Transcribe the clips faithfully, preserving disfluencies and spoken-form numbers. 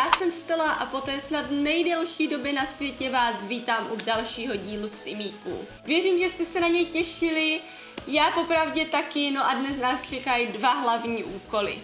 já jsem Stella a po té snad nejdelší době na světě vás vítám u dalšího dílu Simíků. Věřím, že jste se na něj těšili, já popravdě taky, no a dnes nás čekají dva hlavní úkoly.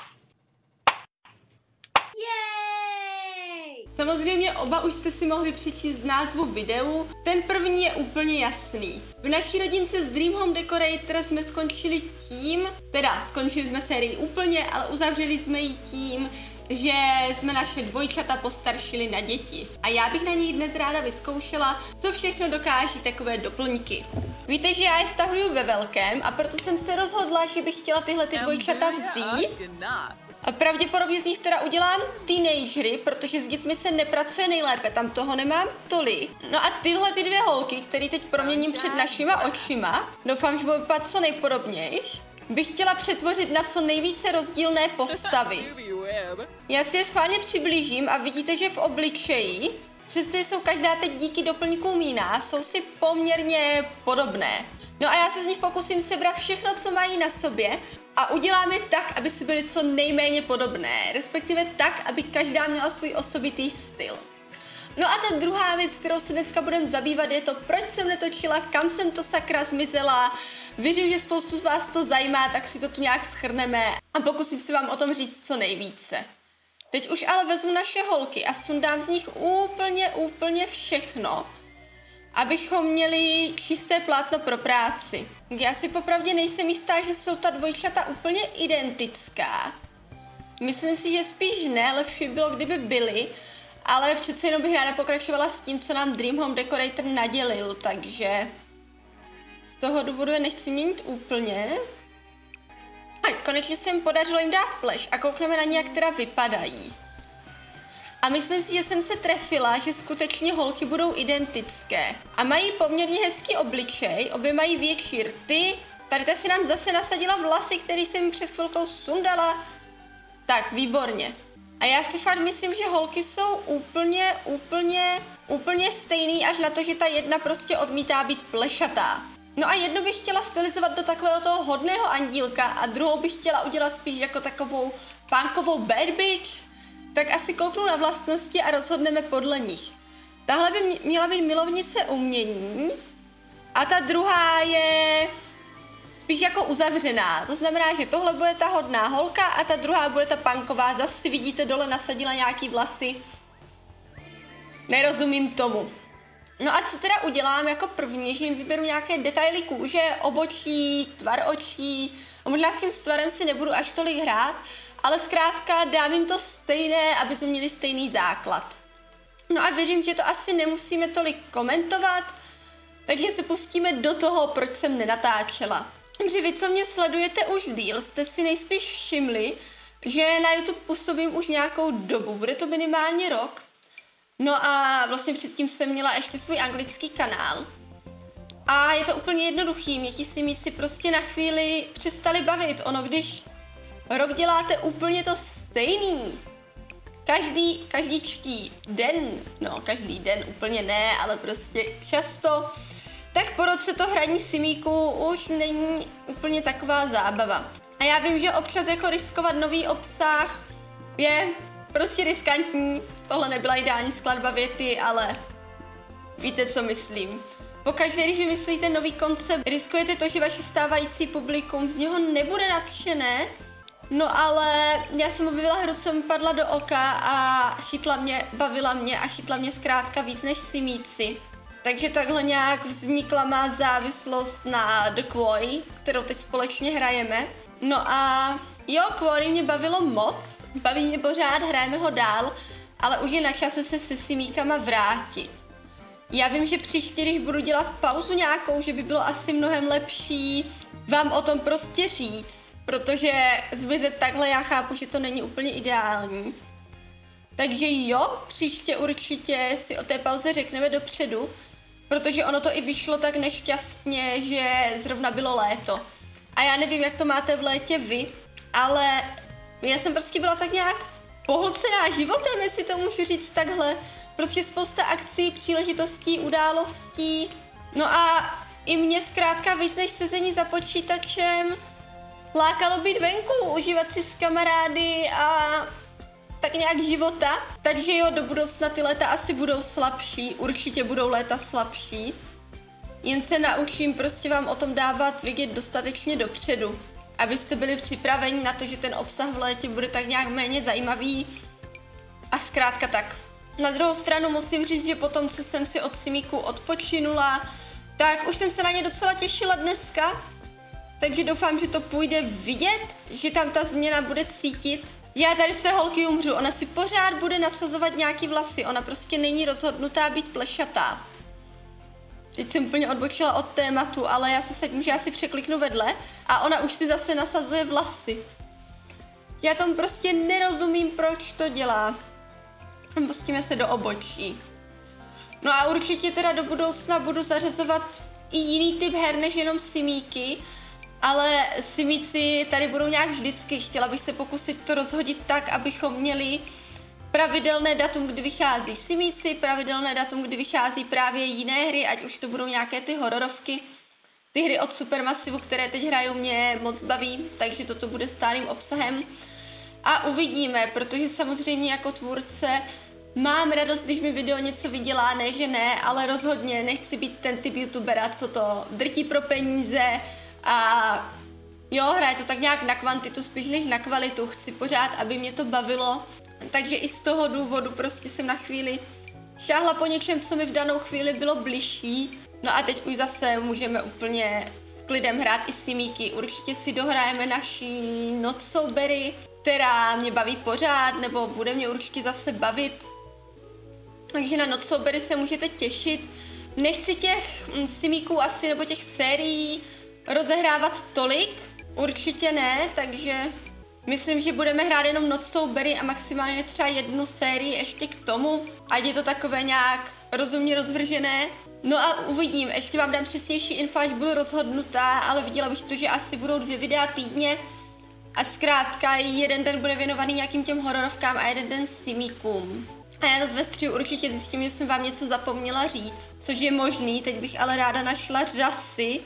Yay! Samozřejmě oba už jste si mohli přečíst v názvu videu, ten první je úplně jasný. V naší rodince z Dream Home Decorator jsme skončili tím, teda skončili jsme sérii úplně, ale uzavřeli jsme ji tím, že jsme naše dvojčata postaršili na děti. A já bych na ní dnes ráda vyzkoušela, co všechno dokáží takové doplňky. Víte, že já je stahuju ve velkém a proto jsem se rozhodla, že bych chtěla tyhle ty dvojčata vzít. A pravděpodobně z nich teda udělám teenagery, protože s dětmi se nepracuje nejlépe, tam toho nemám tolik. No a tyhle ty dvě holky, které teď proměním před našima očima, doufám, že budou vypadat co nejpodobnější, bych chtěla přetvořit na co nejvíce rozdílné postavy. Já si je schválně přiblížím a vidíte, že v obličeji, přestože jsou každá teď díky doplňkům jiná, jsou si poměrně podobné. No a já se z nich pokusím sebrat všechno, co mají na sobě a udělám je tak, aby si byly co nejméně podobné, respektive tak, aby každá měla svůj osobitý styl. No a ta druhá věc, kterou se dneska budeme zabývat, je to, proč jsem netočila, kam jsem to sakra zmizela. Věřím, že spoustu z vás to zajímá, tak si to tu nějak shrneme a pokusím si vám o tom říct co nejvíce. Teď už ale vezmu naše holky a sundám z nich úplně, úplně všechno, abychom měli čisté plátno pro práci. Já si popravdě nejsem jistá, že jsou ta dvojčata úplně identická. Myslím si, že spíš ne, lepší bylo, kdyby byly, ale přece jenom bych ráda pokračovala s tím, co nám Dream Home Decorator nadělil, takže z toho důvodu je nechci měnit úplně. A konečně se jim podařilo jim dát pleš a koukneme na ně, jak teda vypadají. A myslím si, že jsem se trefila, že skutečně holky budou identické. A mají poměrně hezký obličej, obě mají větší rty. Tady ta si nám zase nasadila vlasy, který jsem mi před chvilkou sundala. Tak, výborně. A já si fakt myslím, že holky jsou úplně, úplně, úplně stejný, až na to, že ta jedna prostě odmítá být plešatá. No a jednu bych chtěla stylizovat do takového toho hodného andílka a druhou bych chtěla udělat spíš jako takovou punkovou bad bitch. Tak asi kouknu na vlastnosti a rozhodneme podle nich. Tahle by měla být milovnice umění a ta druhá je spíš jako uzavřená. To znamená, že tohle bude ta hodná holka a ta druhá bude ta punková. Zase si vidíte, dole nasadila nějaký vlasy. Nerozumím tomu. No a co teda udělám jako první, že jim vyberu nějaké detaily kůže, obočí, tvar očí. A možná s tím tvarem si nebudu až tolik hrát, ale zkrátka dám jim to stejné, aby jsme měli stejný základ. No a věřím, že to asi nemusíme tolik komentovat, takže se pustíme do toho, proč jsem nenatáčela. Protože vy, co mě sledujete už díl, jste si nejspíš všimli, že na YouTube působím už nějakou dobu, bude to minimálně rok. No a vlastně předtím jsem měla ještě svůj anglický kanál. A je to úplně jednoduchý, mě ti si si prostě na chvíli přestali bavit. Ono, když rok děláte úplně to stejný, každý, každýčký den, no každý den úplně ne, ale prostě často, tak po roce to hraní simíků už není úplně taková zábava. A já vím, že občas jako riskovat nový obsah je prostě riskantní. Tohle nebyla ideální skladba věty, ale víte, co myslím. Pokaždé, když vymyslíte nový koncept, riskujete to, že vaše stávající publikum z něho nebude nadšené. No ale já jsem objevila hru, co mi padla do oka a chytla mě, bavila mě a chytla mě zkrátka víc než simíci. Takže takhle nějak vznikla má závislost na The Quarry, kterou teď společně hrajeme. No a jo, Quarry mě bavilo moc, baví mě pořád, hrajeme ho dál, ale už je na čase se se simíkama vrátit. Já vím, že příště, když budu dělat pauzu nějakou, že by bylo asi mnohem lepší vám o tom prostě říct, protože zmizet takhle já chápu, že to není úplně ideální. Takže jo, příště určitě si o té pauze řekneme dopředu, protože ono to i vyšlo tak nešťastně, že zrovna bylo léto. A já nevím, jak to máte v létě vy, ale já jsem prostě byla tak nějak pohlcená životem, jestli to můžu říct takhle. Prostě spousta akcí, příležitostí, událostí. No a i mě zkrátka víc než sezení za počítačem lákalo být venku, užívat si s kamarády a tak nějak života. Takže jo, do budoucna ty léta asi budou slabší, určitě budou léta slabší. Jen se naučím prostě vám o tom dávat vědět dostatečně dopředu, abyste byli připraveni na to, že ten obsah v létě bude tak nějak méně zajímavý. A zkrátka tak. Na druhou stranu musím říct, že po tom, co jsem si od Simíku odpočinula, tak už jsem se na ně docela těšila dneska. Takže doufám, že to půjde vidět, že tam ta změna bude cítit. Já tady se holky umřu, ona si pořád bude nasazovat nějaký vlasy, ona prostě není rozhodnutá být plešatá. Teď jsem úplně odbočila od tématu, ale já se sedím, že já si překliknu vedle a ona už si zase nasazuje vlasy. Já tomu prostě nerozumím, proč to dělá. Pustíme se do obočí. No a určitě teda do budoucna budu zařazovat i jiný typ her, než jenom simíky. Ale simíci tady budou nějak vždycky. Chtěla bych se pokusit to rozhodit tak, abychom měli pravidelné datum, kdy vychází simíci, pravidelné datum, kdy vychází právě jiné hry, ať už to budou nějaké ty hororovky. Ty hry od Supermassivu, které teď hrajou, mě moc baví, takže toto bude stálým obsahem. A uvidíme, protože samozřejmě jako tvůrce mám radost, když mi video něco vydělá, ne že ne, ale rozhodně nechci být ten typ youtubera, co to drtí pro peníze a jo, hraje to tak nějak na kvantitu spíš než na kvalitu, chci pořád, aby mě to bavilo. Takže i z toho důvodu prostě jsem na chvíli šáhla po něčem, co mi v danou chvíli bylo bližší. No a teď už zase můžeme úplně s klidem hrát i simíky. Určitě si dohrajeme naší Not So Berry, která mě baví pořád, nebo bude mě určitě zase bavit. Takže na Not So Berry se můžete těšit. Nechci těch simíků asi, nebo těch sérií rozehrávat tolik, určitě ne, takže myslím, že budeme hrát jenom Not So Berry a maximálně třeba jednu sérii ještě k tomu, ať je to takové nějak rozumně rozvržené. No a uvidím, ještě vám dám přesnější info, až budu rozhodnutá, ale viděla bych to, že asi budou dvě videa týdně a zkrátka jeden den bude věnovaný nějakým těm hororovkám a jeden den simíkům. A já zase ve středu určitě zjistím, že jsem vám něco zapomněla říct, což je možný, teď bych ale ráda našla řasy.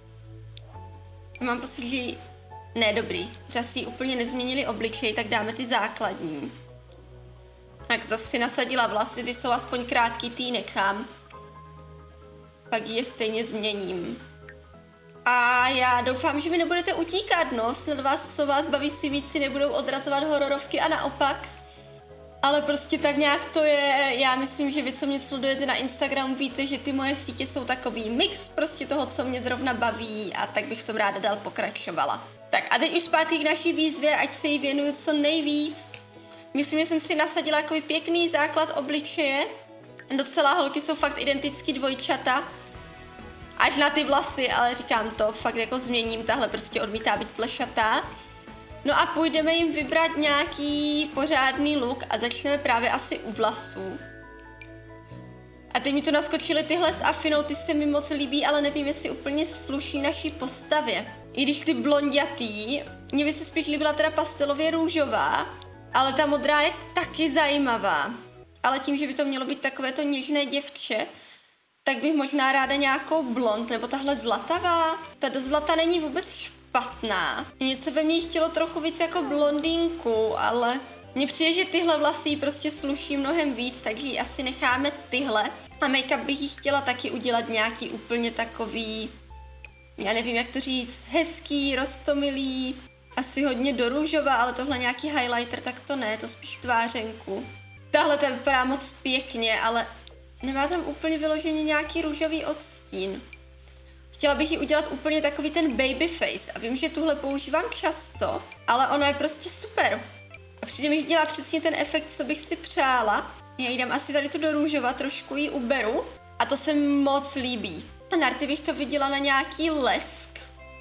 Mám pocit, že ne, dobrý, řasy úplně nezměnili obličej, tak dáme ty základní. Tak zase si nasadila vlasy, ty jsou aspoň krátký, ty nechám. Pak je stejně změním. A já doufám, že mi nebudete utíkat, no, snad vás, co vás baví simíci, nebudou odrazovat hororovky a naopak. Ale prostě tak nějak to je, já myslím, že vy, co mě sledujete na Instagramu, víte, že ty moje sítě jsou takový mix prostě toho, co mě zrovna baví a tak bych v tom ráda dál pokračovala. Tak a teď už zpátky k naší výzvě, ať se jí věnuju co nejvíc. Myslím, že jsem si nasadila takový pěkný základ obličeje. Docela holky jsou fakt identický dvojčata. Až na ty vlasy, ale říkám to, fakt jako změním, tahle prostě odmítá být plešatá. No a půjdeme jim vybrat nějaký pořádný look a začneme právě asi u vlasů. A teď mi tu naskočily tyhle s afinou, ty se mi moc líbí, ale nevím, jestli úplně sluší naší postavě. I když ty blondětý, mně by se spíš líbila teda pastelově růžová, ale ta modrá je taky zajímavá. Ale tím, že by to mělo být takové to něžné děvče, tak bych možná ráda nějakou blond, nebo tahle zlatavá. Ta do zlata není vůbec špatná. Něco ve mně chtělo trochu víc jako blondýnku, ale mně přijde, že tyhle vlasy prostě sluší mnohem víc, takže ji asi necháme tyhle. A make-up bych jí chtěla taky udělat nějaký úplně takový, já nevím, jak to říct, hezký, roztomilý, asi hodně do růžova, ale tohle nějaký highlighter, tak to ne, to spíš tvářenku. Tahle ta vypadá moc pěkně, ale nemá tam úplně vyloženě nějaký růžový odstín. Chtěla bych jí udělat úplně takový ten baby face a vím, že tuhle používám často, ale ona je prostě super. A přijde mi, že dělá přesně ten efekt, co bych si přála. Já jí dám asi tady tu do růžova, trošku ji uberu a to se mi moc líbí. A na rty bych to viděla na nějaký lesk.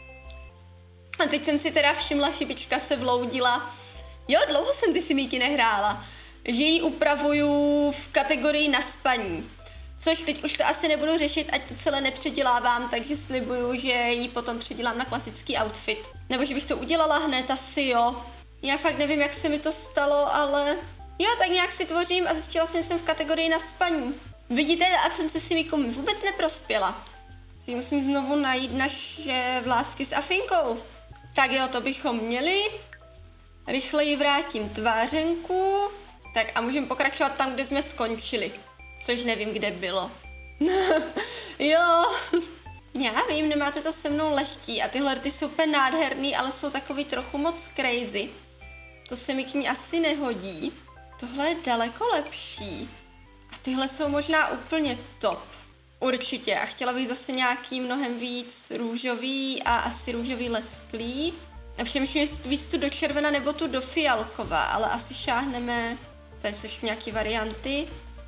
A teď jsem si teda všimla, chybička se vloudila. Jo, dlouho jsem ty simíky nehrála. Že ji upravuju v kategorii na spaní. Což teď už to asi nebudu řešit, ať to celé nepředělávám, takže slibuju, že ji potom předělám na klasický outfit. Nebo že bych to udělala hned, asi jo. Já fakt nevím, jak se mi to stalo, ale jo, tak nějak si tvořím a zjistila jsem, že jsem v kategorii na spaní. Vidíte, absence simíku mi vůbec neprospěla. Takže musím znovu najít naše vlásky s afinkou. Tak jo, to bychom měli. Rychleji vrátím tvářenku. Tak a můžeme pokračovat tam, kde jsme skončili. Což nevím, kde bylo. Jo. Já vím, nemáte to se mnou lehký a tyhle rty jsou úplně nádherný, ale jsou takový trochu moc crazy. To se mi k ní asi nehodí. Tohle je daleko lepší. A tyhle jsou možná úplně top. Určitě. A chtěla bych zase nějaký mnohem víc růžový a asi růžový lesklý. A přemýšlím, jestli víc tu do červena nebo tu do fialkova, ale asi šáhneme. Tady jsou ještě nějaké varianty.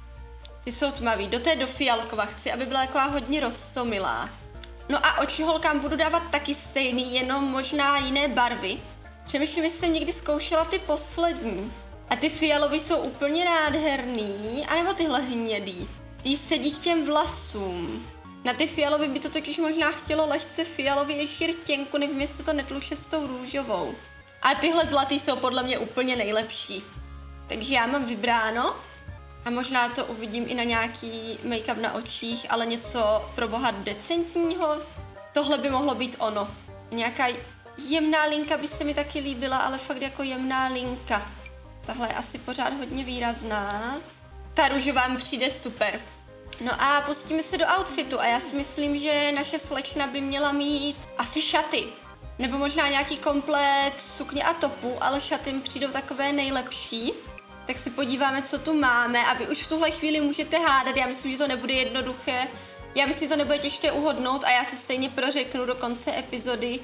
Ty jsou tmavý. Do té do fialkova chci, aby byla taková hodně roztomilá. No a oči holkám budu dávat taky stejný, jenom možná jiné barvy. Přemýšlím, jestli jsem někdy zkoušela ty poslední. A ty fialový jsou úplně nádherný, anebo tyhle hnědý. Ty sedí k těm vlasům. Na ty fialový by to totiž možná chtělo lehce fialovější rtěnku, nevím, jestli to netluče s tou růžovou. A tyhle zlatý jsou podle mě úplně nejlepší. Takže já mám vybráno. A možná to uvidím i na nějaký make-up na očích, ale něco pro boha decentního. Tohle by mohlo být ono. Nějaká jemná linka by se mi taky líbila, ale fakt jako jemná linka. Tahle je asi pořád hodně výrazná. Ta růžová mi přijde super. No a pustíme se do outfitu a já si myslím, že naše slečna by měla mít asi šaty. Nebo možná nějaký komplet sukně a topu, ale šaty mi přijdou takové nejlepší. Tak se podíváme, co tu máme a vy už v tuhle chvíli můžete hádat. Já myslím, že to nebude jednoduché. Já myslím, že to nebude těžké uhodnout a já se stejně prořeknu do konce epizody,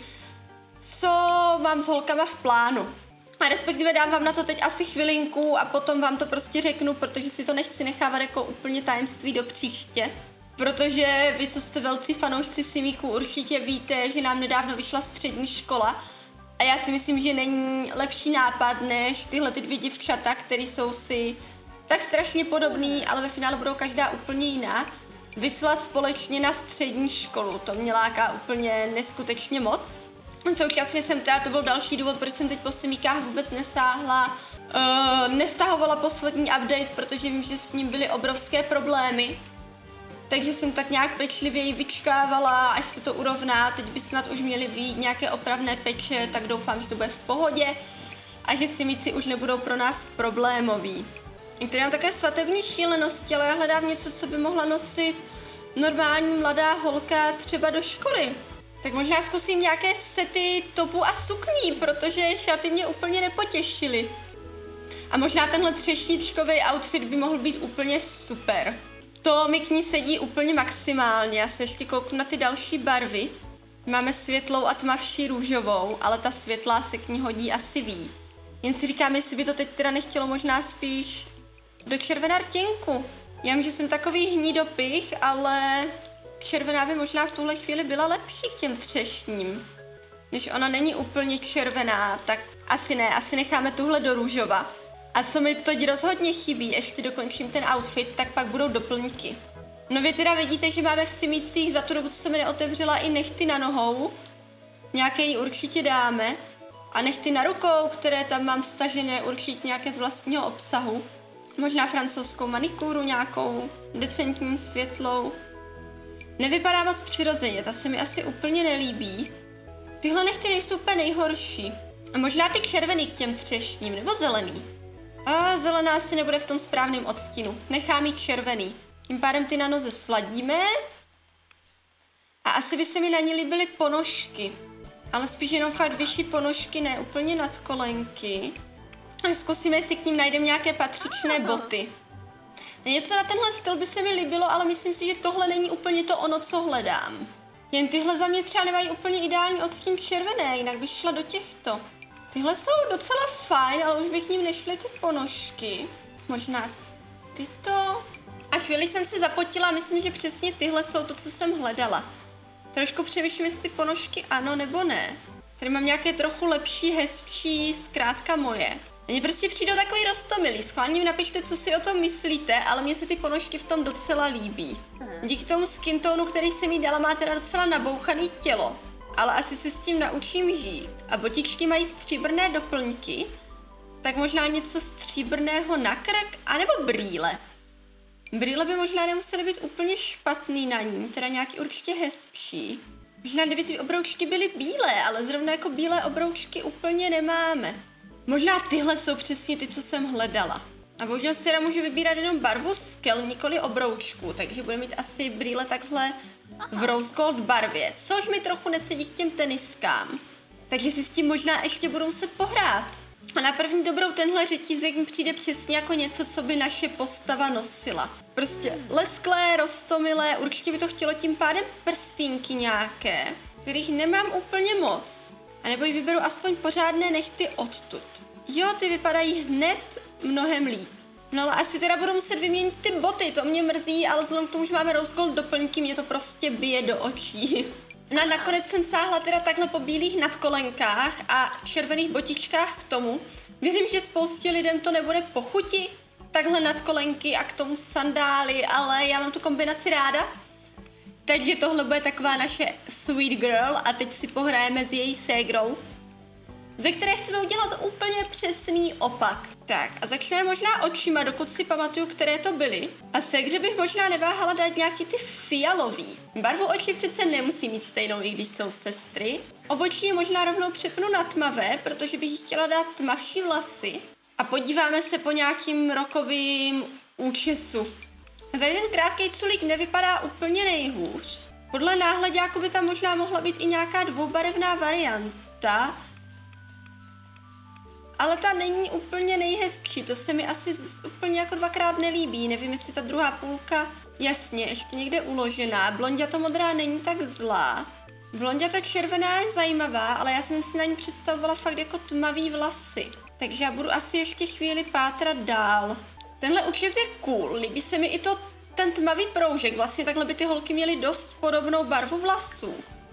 co mám s holkama v plánu. A respektive dám vám na to teď asi chvilinku a potom vám to prostě řeknu, protože si to nechci nechávat jako úplně tajemství do příště. Protože vy, co jste velcí fanoušci Simíku, určitě víte, že nám nedávno vyšla střední škola. A já si myslím, že není lepší nápad, než tyhle ty dvě děvčata, které jsou si tak strašně podobný, ale ve finále budou každá úplně jiná, vyslat společně na střední školu. To mě láká úplně neskutečně moc. Současně jsem teda, to byl další důvod, proč jsem teď po Simíkách vůbec nesáhla, uh, nestahovala poslední update, protože vím, že s ním byly obrovské problémy. Takže jsem tak nějak pečlivěji vyčkávala, až se to urovná. Teď by snad už měly vyjít nějaké opravné peče, tak doufám, že to bude v pohodě a že Simíci už nebudou pro nás problémoví. Tady mám také svatební šílenosti, ale já hledám něco, co by mohla nosit normální mladá holka třeba do školy. Tak možná zkusím nějaké sety topů a sukní, protože šaty mě úplně nepotěšily. A možná tenhle třešničkový outfit by mohl být úplně super. To mi k ní sedí úplně maximálně. Já se ještě kouknu na ty další barvy. Máme světlou a tmavší růžovou, ale ta světlá se k ní hodí asi víc. Jen si říkám, jestli by to teď teda nechtělo možná spíš do červená rtěnku. Já vím, že jsem takový hnidopich, ale červená by možná v tuhle chvíli byla lepší k těm třešním. Když ona není úplně červená, tak asi ne, asi necháme tuhle do růžova. A co mi teď rozhodně chybí, ještě dokončím ten outfit, tak pak budou doplňky. No vy teda vidíte, že máme v Simících za tu dobu, co se mi neotevřela, i nechty na nohou. Nějaké ji určitě dáme. A nechty na rukou, které tam mám stažené, určitě nějaké z vlastního obsahu. Možná francouzskou manikúru nějakou, decentní, světlou. Nevypadá moc přirozeně, ta se mi asi úplně nelíbí. Tyhle nechty nejsou úplně nejhorší. A možná ty červený k těm třešním, nebo zelený. A zelená asi nebude v tom správném odstínu. Nechám jí červený. Tím pádem ty na noze sladíme. A asi by se mi na ní líbily ponožky. Ale spíš jenom fakt vyšší ponožky, ne úplně nad kolenky. A zkusíme, jestli k ním najdeme nějaké patřičné boty. Něco na tenhle styl by se mi líbilo, ale myslím si, že tohle není úplně to ono, co hledám. Jen tyhle za mě třeba nemají úplně ideální odstín červené, jinak bych šla do těchto. Tyhle jsou docela fajn, ale už bych k ním nešly ty ponožky. Možná tyto. A chvíli jsem si zapotila, myslím, že přesně tyhle jsou to, co jsem hledala. Trošku přemýšlím, jestli ponožky ano nebo ne. Tady mám nějaké trochu lepší, hezčí, zkrátka moje. Mně prostě přijdou takový roztomilý. Schválně mi napište, co si o tom myslíte, ale mně se ty ponožky v tom docela líbí. Díky tomu skin tonu, který jsem jí dala, má teda docela nabouchaný tělo. Ale asi se s tím naučím žít. A botičky mají stříbrné doplňky, tak možná něco stříbrného na krk, anebo brýle. Brýle by možná nemusely být úplně špatný na ní, teda nějaký určitě hezčí. Možná kdyby ty obroučky byly bílé, ale zrovna jako bílé obroučky úplně nemáme. Možná tyhle jsou přesně ty, co jsem hledala. A bohužel si teda můžu vybírat jenom barvu skel, nikoli obroučku, takže bude mít asi brýle takhle v rose gold barvě, což mi trochu nesedí k těm teniskám. Takže si s tím možná ještě budu muset pohrát. A na první dobrou tenhle řetízek mi přijde přesně jako něco, co by naše postava nosila. Prostě lesklé, roztomilé, určitě by to chtělo tím pádem prstínky nějaké, kterých nemám úplně moc. A nebo ji vyberu aspoň pořádné nechty odtud. Jo, ty vypadají hned mnohem líp. No ale asi teda budu muset vyměnit ty boty, to mě mrzí, ale vzhledem k tomu, že máme rose gold doplňky, mě to prostě bije do očí. No a nakonec jsem sáhla teda takhle po bílých nadkolenkách a červených botičkách k tomu. Věřím, že spoustě lidem to nebude po chuti, takhle nadkolenky a k tomu sandály, ale já mám tu kombinaci ráda. Takže tohle bude taková naše sweet girl a teď si pohrajeme s její ségrou, ze které chceme udělat úplně přesný opak. Tak a začneme možná očima, dokud si pamatuju, které to byly. A ségře bych možná neváhala dát nějaký ty fialový. Barvu očí přece nemusí mít stejnou, i když jsou sestry. Obočí je možná rovnou přepnu na tmavé, protože bych jí chtěla dát tmavší vlasy. A podíváme se po nějakým rokovým účesu. Tady ten krátký culík nevypadá úplně nejhůř. Podle náhleďáku by tam možná mohla být i nějaká dvoubarevná varianta. Ale ta není úplně nejhezčí, to se mi asi z, úplně jako dvakrát nelíbí, nevím, jestli ta druhá půlka, jasně, ještě někde uložená. Blonděto modrá není tak zlá. Blonděto červená je zajímavá, ale já jsem si na ní představovala fakt jako tmavý vlasy. Takže já budu asi ještě chvíli pátrat dál. Tenhle účes je cool, líbí se mi i to, ten tmavý proužek, vlastně takhle by ty holky měly dost podobnou barvu vlasů.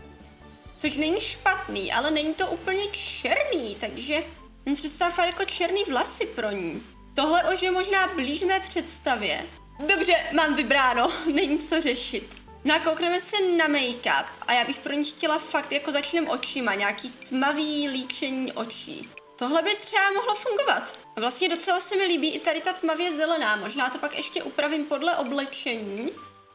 Což není špatný, ale není to úplně černý, takže mám představ jako černý vlasy pro ní. Tohle už je možná blíž mé představě. Dobře, mám vybráno, není co řešit. No a koukneme se na make-up a já bych pro ní chtěla fakt, jako začneme očima, nějaký tmavý líčení očí. Tohle by třeba mohlo fungovat. A vlastně docela se mi líbí i tady ta tmavě zelená, možná to pak ještě upravím podle oblečení.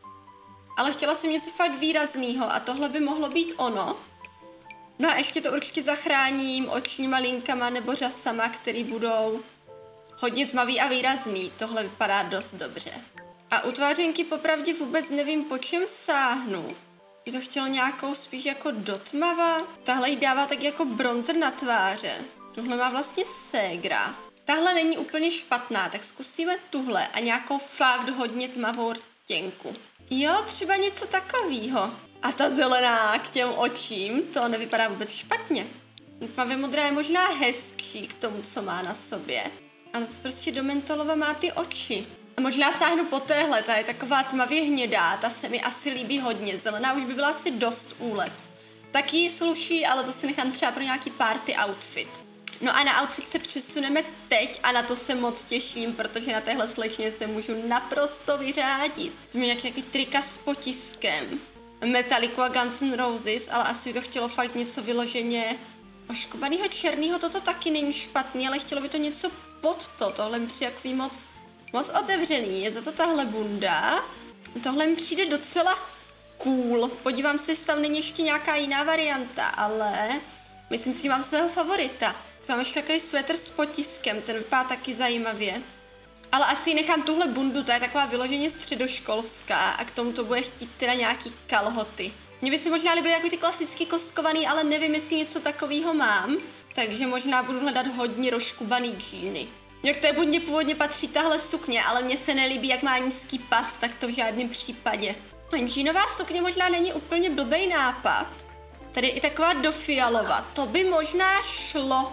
Ale chtěla jsem něco fakt výraznýho a tohle by mohlo být ono. No a ještě to určitě zachráním očníma linkama nebo řasama, který budou hodně tmavý a výrazný. Tohle vypadá dost dobře. A u tvářenky popravdě vůbec nevím, po čem sáhnu. By to chtělo nějakou spíš jako dotmava. Tahle jí dává tak jako bronzer na tváře. Tuhle má vlastně ségra. Tahle není úplně špatná, tak zkusíme tuhle a nějakou fakt hodně tmavou rtěnku. Jo, třeba něco takového. A ta zelená k těm očím, to nevypadá vůbec špatně. Tmavě modrá je možná hezčí k tomu, co má na sobě. Ale prostě do mentolova má ty oči. A možná sáhnu po téhle, ta je taková tmavě hnědá, ta se mi asi líbí hodně. Zelená už by byla asi dost úlep. Taky jí sluší, ale to si nechám třeba pro nějaký party outfit. No a na outfit se přesuneme teď a na to se moc těším, protože na téhle slečně se můžu naprosto vyřádit. Mám nějaký, nějaký trika s potiskem. Metallica a Guns N' Roses, ale asi by to chtělo fakt něco vyloženě oškobanýho černýho, toto taky není špatný, ale chtělo by to něco pod to, tohle mi přijde takový moc, moc otevřený, je za to tahle bunda. Tohle mi přijde docela cool, podívám se, jestli tam není ještě nějaká jiná varianta, ale myslím si, že mám svého favorita. Mám ještě takový sweater s potiskem, ten vypadá taky zajímavě. Ale asi nechám tuhle bundu, ta je taková vyloženě středoškolská a k tomu to bude chtít teda nějaký kalhoty. Mně by si možná líbily jako ty klasicky kostkovaný, ale nevím, jestli něco takového mám. Takže možná budu hledat hodně rozškubaný džíny. Jak té bundě původně patří tahle sukně, ale mně se nelíbí, jak má nízký pas, tak to v žádném případě. Džínová sukně možná není úplně blbej nápad. Tady je i taková dofialová, to by možná šlo.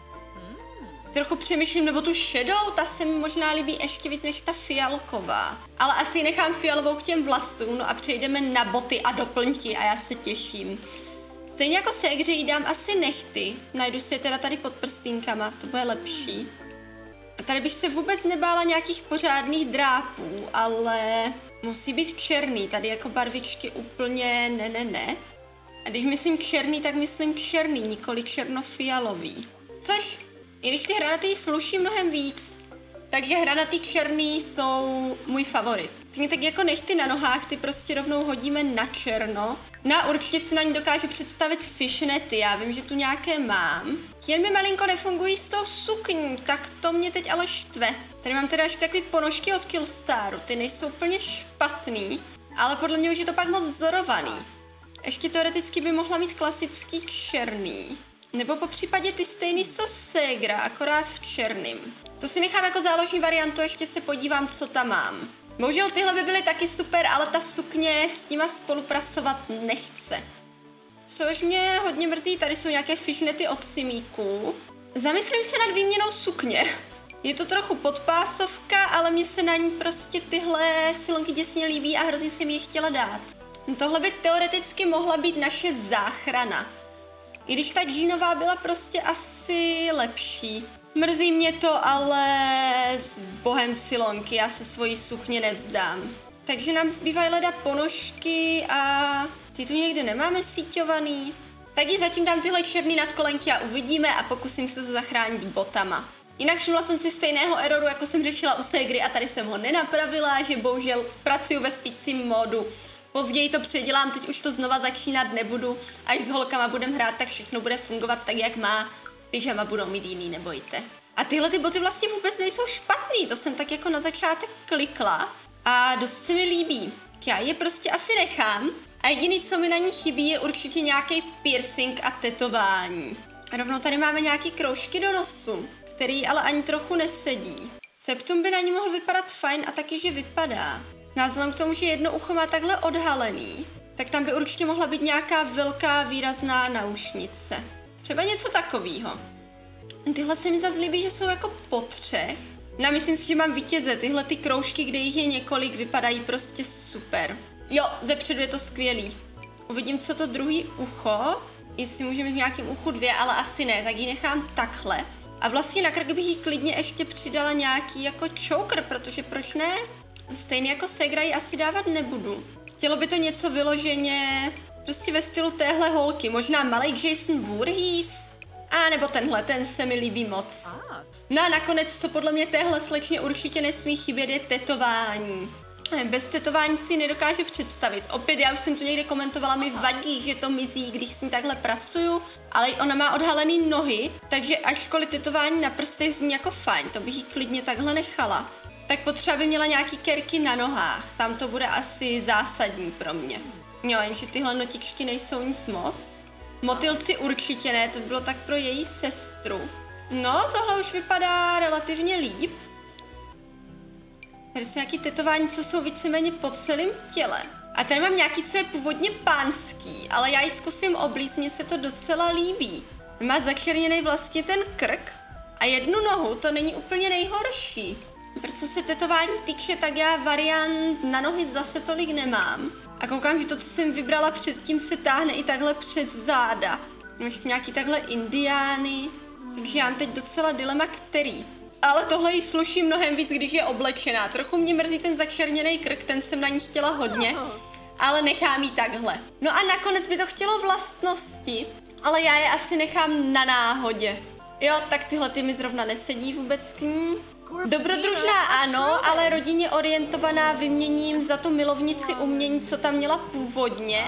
Trochu přemýšlím, nebo tu šedou, ta se mi možná líbí ještě víc než ta fialková. Ale asi nechám fialovou k těm vlasům, no a přejdeme na boty a doplňky a já se těším. Stejně jako ségře jí dám asi nechty, najdu si je teda tady pod prstínkama, to bude lepší. A tady bych se vůbec nebála nějakých pořádných drápů, ale musí být černý, tady jako barvičky úplně ne, ne, ne. A když myslím černý, tak myslím černý, nikoli černofialový. Což, i když ty hranatý sluší mnohem víc, takže hranatý černý jsou můj favorit. Stejně tak jako nechty na nohách, ty prostě rovnou hodíme na černo. No a určitě si na ní dokážu představit fishnety, já vím, že tu nějaké mám. Jen mi malinko nefungují s tou sukní, tak to mě teď ale štve. Tady mám teda ještě takový ponožky od Killstaru, ty nejsou úplně špatný, ale podle mě už je to pak moc vzorovaný. Ještě teoreticky by mohla mít klasický černý. Nebo po případě ty stejný co Segra, akorát v černým. To si nechám jako záložní variantu, ještě se podívám, co tam mám. Bohužel tyhle by byly taky super, ale ta sukně s nima spolupracovat nechce. Což mě hodně mrzí, tady jsou nějaké fishnety od Simíku. Zamyslím se nad výměnou sukně. Je to trochu podpásovka, ale mně se na ní prostě tyhle silonky děsně líbí a hrozně jsem je chtěla dát. Tohle by teoreticky mohla být naše záchrana. I když ta džínová byla prostě asi lepší. Mrzí mě to, ale s bohem silonky, já se svojí sukně nevzdám. Takže nám zbývají leda ponožky a ty tu někde nemáme síťovaný. Tak ji zatím dám tyhle černý nadkolenky a uvidíme a pokusím se to zachránit botama. Jinak všimla jsem si stejného eroru, jako jsem řešila u Segry a tady jsem ho nenapravila, že bohužel pracuji ve spícím módu. Později to předělám, teď už to znova začínat nebudu. Až s holkama budem hrát, tak všechno bude fungovat tak, jak má. Pyžama budou mít jiný, nebojte. A tyhle ty boty vlastně vůbec nejsou špatný, to jsem tak jako na začátek klikla a dost se mi líbí. Já je prostě asi nechám a jediný, co mi na ní chybí, je určitě nějaký piercing a tetování. A rovnou tady máme nějaký kroužky do nosu, který ale ani trochu nesedí. Septum by na ní mohl vypadat fajn a taky, že vypadá. Vzhledem k tomu, že jedno ucho má takhle odhalený, tak tam by určitě mohla být nějaká velká výrazná náušnice. Třeba něco takového. Tyhle se mi zase líbí, že jsou jako po třech. No myslím si, že mám vítěze. Tyhle ty kroužky, kde jich je několik, vypadají prostě super. Jo, zepředu je to skvělý. Uvidím, co to druhý ucho. Jestli můžeme mít v nějakém uchu dvě, ale asi ne, tak ji nechám takhle. A vlastně na krk bych jí klidně ještě přidala nějaký jako choker, protože proč ne? Stejně jako Segra ji asi dávat nebudu. Chtělo by to něco vyloženě prostě ve stylu téhle holky. Možná malej Jason Voorhees? A nebo tenhle, ten se mi líbí moc. No a nakonec, co podle mě téhle slečně určitě nesmí chybět, je tetování. Bez tetování si nedokážu představit. Opět, já už jsem to někde komentovala, mi vadí, že to mizí, když s ní takhle pracuju, ale ona má odhalený nohy, takže ačkoliv tetování na prstech zní jako fajn, to bych jí klidně takhle nechala. Tak potřeba by měla nějaký kerky na nohách, tam to bude asi zásadní pro mě. Jo, jenže tyhle notičky nejsou nic moc. Motylci určitě ne, to bylo tak pro její sestru. No, tohle už vypadá relativně líp. Tady jsou nějaký tetování, co jsou víceméně po celém těle. A tady mám nějaký, co je původně pánský, ale já ji zkusím oblíct, mně se to docela líbí. Má začerněný vlastně ten krk a jednu nohu, to není úplně nejhorší. Protože se tetování týče, tak já variant na nohy zase tolik nemám. A koukám, že to, co jsem vybrala předtím, se táhne i takhle přes záda. Mám ještě nějaký takhle indiány, takže já mám teď docela dilema, který. Ale tohle jí sluší mnohem víc, když je oblečená. Trochu mě mrzí ten začerněný krk, ten jsem na ní chtěla hodně, ale nechám jí takhle. No a nakonec by to chtělo vlastnosti, ale já je asi nechám na náhodě. Jo, tak tyhle ty mi zrovna nesedí vůbec k ní. Dobrodružná ano, ale rodině orientovaná vyměním za tu milovnici umění, co tam měla původně.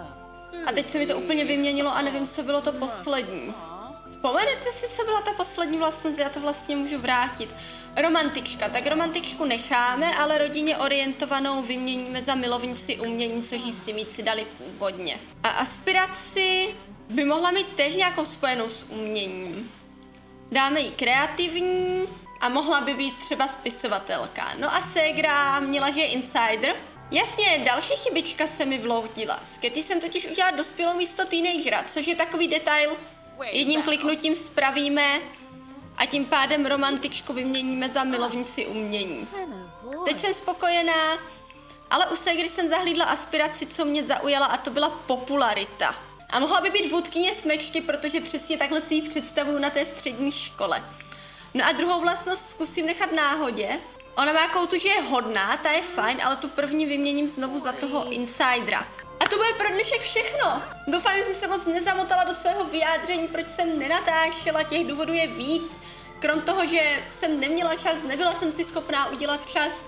A teď se mi to úplně vyměnilo a nevím, co bylo to poslední. Vzpomenete si, co byla ta poslední vlastnost, já to vlastně můžu vrátit. Romantička, tak romantičku necháme, ale rodině orientovanou vyměníme za milovnici umění, což jí Simíci dali původně. A aspiraci by mohla mít též nějakou spojenou s uměním. Dáme jí kreativní a mohla by být třeba spisovatelka. No a Segra měla, že je insider. Jasně, další chybička se mi vloudila. S Katy jsem totiž udělala dospělou místo teenagera, což je takový detail. Jedním kliknutím spravíme a tím pádem romantičku vyměníme za milovnici umění. Teď jsem spokojená, ale u Segry jsem zahlídla aspiraci, co mě zaujala, a to byla popularita. A mohla by být vůdkyně smečky, protože přesně takhle si ji představuju na té střední škole. No a druhou vlastnost zkusím nechat náhodě. Ona má koutu, že je hodná, ta je fajn, ale tu první vyměním znovu za toho insidera. A to bude pro dnešek všechno. Doufám, že jsem se moc nezamotala do svého vyjádření, proč jsem nenatáčela, těch důvodů je víc. Krom toho, že jsem neměla čas, nebyla jsem si schopná udělat čas,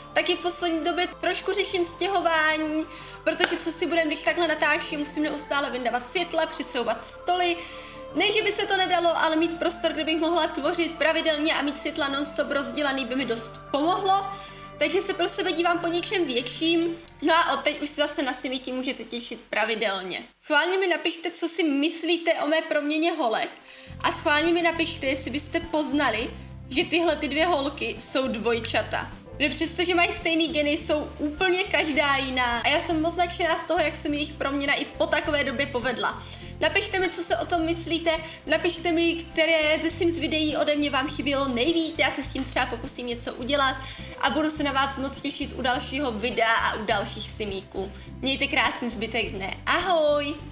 Taky v poslední době trošku řeším stěhování, protože co si budem, když takhle natáčím, musím neustále vyndávat světla, přesouvat stoly. Ne, že by se to nedalo, ale mít prostor, kde bych mohla tvořit pravidelně a mít světla non-stop rozdělaný by mi dost pomohlo. Takže se pro sebe dívám po něčem větším. No a od teď už se zase na Simiti můžete těšit pravidelně. Schválně mi napište, co si myslíte o mé proměně holek. A schválně mi napište, jestli byste poznali, že tyhle ty dvě holky jsou dvojčata. Že přestože mají stejný geny, jsou úplně každá jiná. A já jsem moc nadšená z toho, jak se mi jejich proměna i po takové době povedla. Napište mi, co se o tom myslíte, napište mi, které ze Sims videí ode mě vám chybělo nejvíc, já se s tím třeba pokusím něco udělat a budu se na vás moc těšit u dalšího videa a u dalších simíků. Mějte krásný zbytek dne, ahoj!